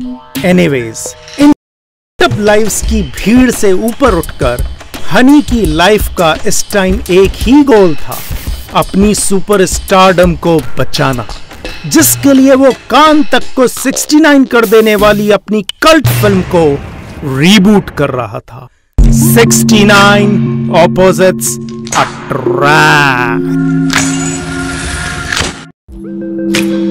Anyways, इन सब lives की भीड़ से ऊपर उठकर हनी की लाइफ का इस टाइम एक ही गोल था, अपनी सुपरस्टारडम को बचाना, जिसके लिए वो कान तक को 69 कर देने वाली अपनी कल्ट फिल्म को रीबूट कर रहा था। 69 ऑपोजिट्स अट्रैक्ट।